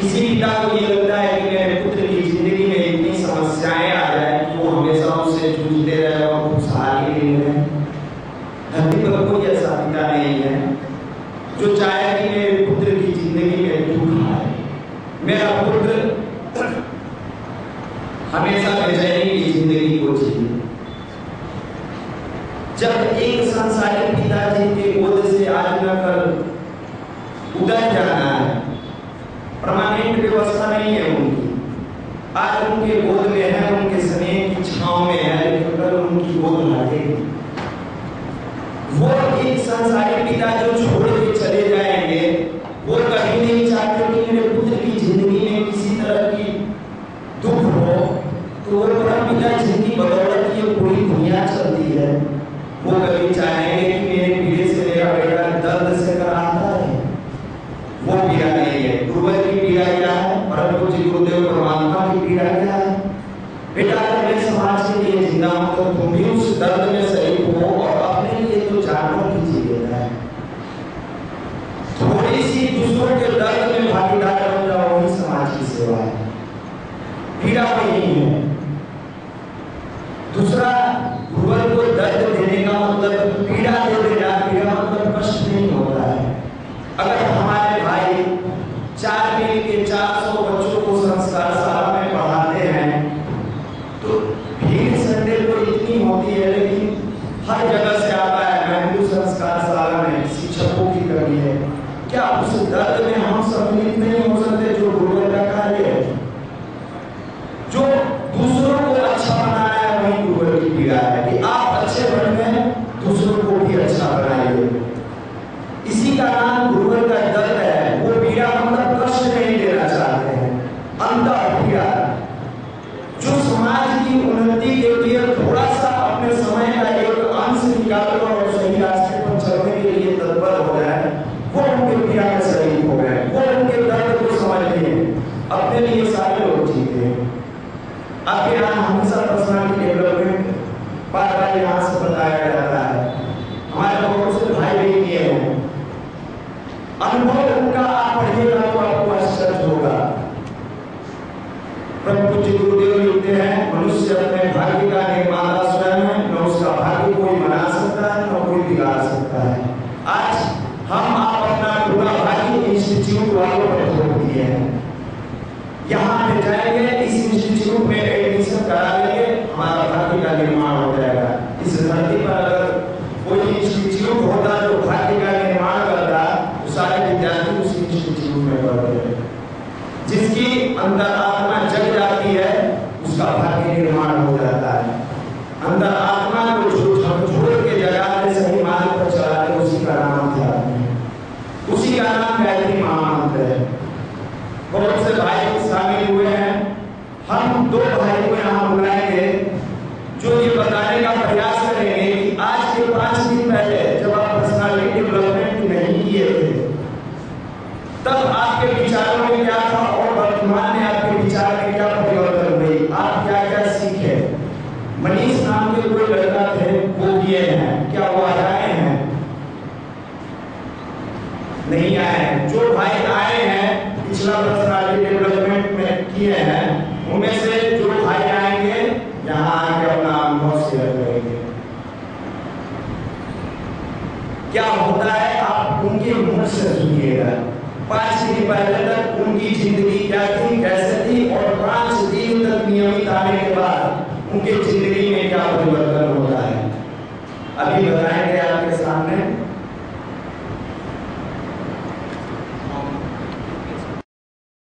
किसी पिता को ये लगता है कि मेरे पुत्र की जिंदगी में इतनी समस्याएं आ जाए कि वो हमेशा उससे जूझते रहे और खुशहाली नहीं रहे। धरती पर कोई ऐसा पिता नहीं है जो चाहे कि मेरे पुत्र की जिंदगी में दुख आए, मेरा पुत्र हमेशा बेचैनी की जिंदगी को जिए। जब एक संसारिक पिताजी के गोद से आज न कल उतर जाना है, परमानेंट व्यवस्था नहीं है उनकी, आज उनके गोद में है, उनके स्नेह की छांव में है, लेकिन कल उनकी गोद लगेगी। वो एक संसारिक पिता जो छोड़ के चले जाएंगे, वो कभी नहीं चाहते कि मेरे पुत्र की जिंदगी में किसी तरह की दुख हो। तो वो परम पिता जिनकी बदौलत ये पूरी दुनिया चलती है, वो कभी चाहेंगे कि मेरे पीड़े से मेरा बेटा दर्द से कराता है। वो पीड़ा नहीं है। गुरुवर की पीड़ा क्या है? परम पूज्य गुरुदेव परमात्मा की पीड़ा क्या है? बेटा अगर मैं समाज के लिए जिंदा हूं तो तुम भी उस दर्द में शरीक हो और अपने लिए तो जानवर भी जी लेना है। थोड़ी सी दूसरों के दर्द में भागीदार बन जाओ, वही समाज की सेवा है। पीड़ा वही है। दूसरा, गुरुवर को दर्द देने का मतलब पीड़ा दे देना, पीड़ा मतलब कष्ट नहीं होता है। अगर हमारे भाई 4 मिल के 400 बच्चों को संस्कार शाला में पढ़ाते हैं तो भीड़ संडे को इतनी होती है, लेकिन हर जगह से आता है हिंदू संस्कार शाला में शिक्षकों की कमी है। क्या उस दर्द में हम सम्मिलित नहीं हो सकते जो गुरुवर का कार्य है? जो दूसरों को अच्छा बनाना है वही गुरुवर की पीड़ा है कि आप अच्छे बन गए, दूसरों को भी अच्छा बनाइए। इसी का नाम गुरुवर का दर्द है। वो पीड़ा मतलब कष्ट नहीं देना चाहते हैं, अंतर पीड़ा। जो समाज की उन्नति के लिए थोड़ा सा अपने समय का एक अंश निकालकर और सही रास्ते पर चलने के लिए तत्पर हो जाए, वो उनके पीड़ा में शरीक हो गए, वो उनके दर्द को समझ लिए। अपने लिए सारे लोग जीते हैं। आपके यहाँ हमेशा पर्सनालिटी डेवलपमेंट बार-बार यहाँ से बताया जाता है। हमारे बहुत से भाई बहन किए हैं, अनुभव उनका आप पढ़िएगा तो आपको आश्चर्य होगा। परम पूज्य गुरुदेव लिखते हैं, मनुष्य अपने भाग्य का निर्माता स्वयं है, न उसका भाग्य कोई बना सकता है न कोई बिगाड़ सकता है। आज हम आप अपना पूरा भाग्य इंस्टीट्यूट वालों पर छोड़ दिए हैं। यहाँ पे जाएंगे, इस इंस्टीट्यूट में एडमिशन करा लेंगे, हमारा भाग्य का निर्माण हो जाएगा। इस धरती पर अगर कोई इंस्टीट्यूट होता जो भाग्य का निर्माण करता, सारे विद्यार्थी उस इंस्टीट्यूट में पढ़ते हैं। जिसकी अंतरात्मा जग जाती है उसका भाग्य निर्माण हो जाता है। अंतरात्मा को छोड़ के जगाते, सही मार्ग पर चलाते, उसी का नाम ध्यान है, उसी का नाम गायत्री महामंत्र है। बहुत से भाई शामिल हुए हैं। हम 2 भाई को यहाँ बुलाएंगे जो ये बताने का प्रयास करेंगे कि आज के 5 दिन पहले जब आप पर्सनालिटी डेवलपमेंट नहीं किए थे तब आपके विचारों में क्या था और वर्तमान में आपके विचार में क्या परिवर्तन हुई, आप क्या क्या सीखे। मनीष नाम के कोई लड़का थे, वो किए हैं, क्या वो आए हैं? नहीं आए हैं। जो भाई आए हैं पिछला पर्सनालिटी डेवलपमेंट में किए हैं, उनमें से जो भाई आएंगे यहाँ आके अपना अनुभव शेयर करेंगे। क्या होता है आप उनके मुख से सुनिएगा। 5 दिन पहले तक उनकी जिंदगी क्या थी, कैसे थी, और 5 दिन तक नियमित आने के बाद उनके जिंदगी में क्या परिवर्तन